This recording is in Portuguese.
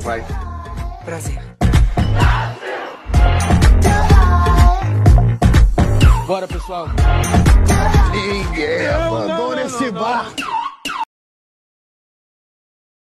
vai. Prazer. Bora, pessoal. Ninguém abandona esse barco.